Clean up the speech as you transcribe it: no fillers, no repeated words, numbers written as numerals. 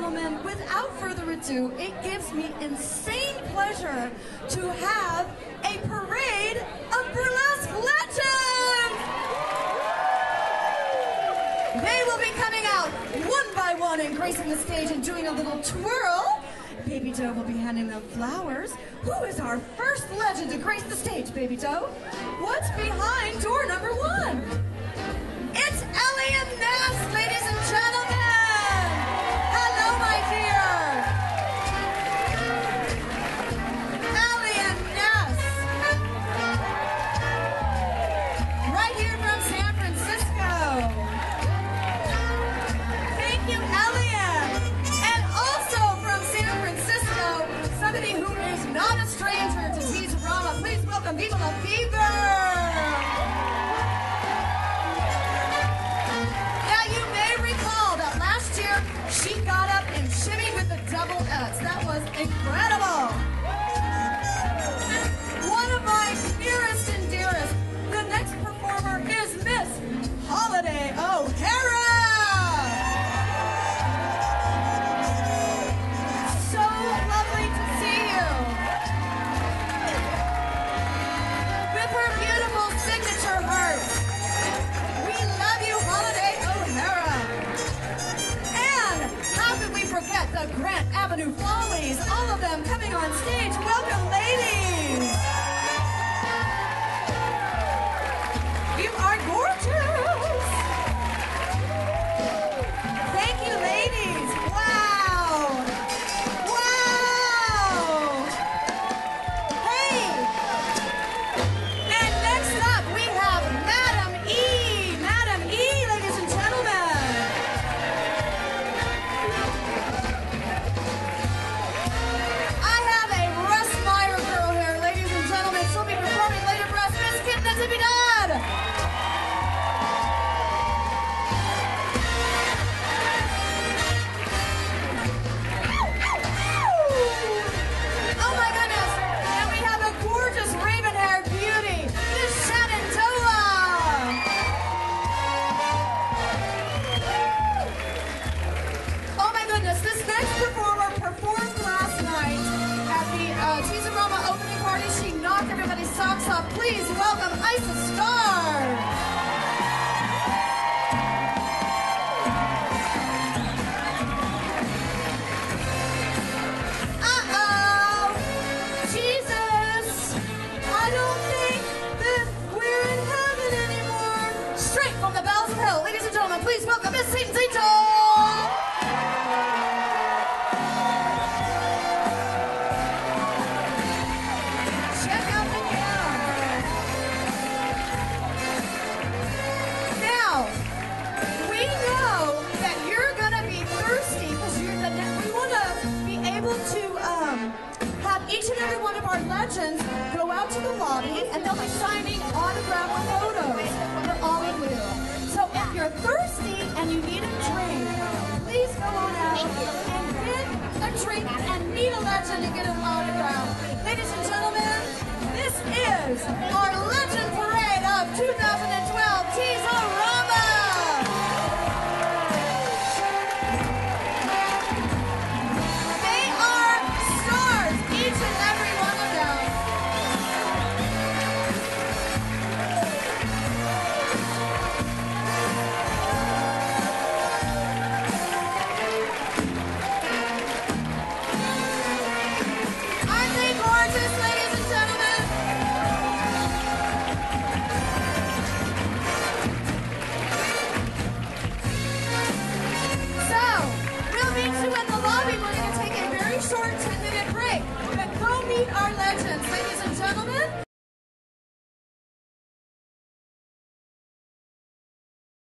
gentlemen, without further ado, it gives me insane pleasure to have a parade of burlesque legends! They will be coming out one by one and gracing the stage and doing a little twirl. Baby Doe will be handing them flowers. Who is our first legend to grace the stage, Baby Doe? What's behind door number 1? It's Ellie and Ness, ladies and gentlemen! Hello, my dear! Ellie and Ness! Right here from San Francisco. Thank you, Elliot! And also from San Francisco, somebody who is not a stranger to Tease-O-Rama. Please welcome Viva La Fever! She got up and shimmied with the double X. That was incredible. One of my nearest and dearest. The next performer is Miss Holiday O'Hara. So lovely to see you. With her beautiful signature heart. We love you, Holiday O'Hara. How could we forget the Grant Ave Follies? All of them coming on stage. Welcome, ladies! You are gorgeous! Thank you, ladies! Wow! Wow! Hey! And next up, we have Madam E! Madam E, ladies and gentlemen! Kitten Natividad! Oh my goodness! And we have a gorgeous raven-haired beauty, Miss Shanon Doah! Oh my goodness, this next performer performed last night at the Tease-O-Rama opening party. She knocked everybody's socks off. Please welcome Isa Star. Uh-oh. Jesus. I don't think that we're in heaven anymore. Straight from the bells of hell. Ladies and gentlemen, please welcome Miss Zito. Each and every one of our legends go out to the lobby and they'll be signing autographed photos. They're all blue. So if you're thirsty and you need a drink, please go on out and get a drink and meet a legend and get an autograph. Ladies and gentlemen, this is our Legend Parade of 2012 Tease-O-Rama! Short 10-minute break, but go meet our legends, ladies and gentlemen.